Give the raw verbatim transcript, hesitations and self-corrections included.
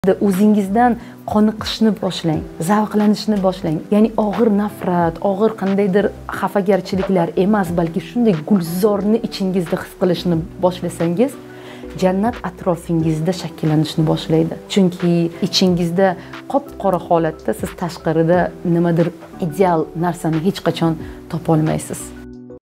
O'zingizdan qoniqishni boshlang, zavqlanishni boshlang. Ya'ni og'ir nafrat, og'ir qandaydir xafagarchiliklar emas, balki shunday gulzorni ichingizda his qilishni boshlasangiz, jannat atrofingizda shakllanishni boshlaydi. Chunki ichingizda qop-qora holatda siz tashqarida nimadir ideal narsani hech qachon topa olmaysiz.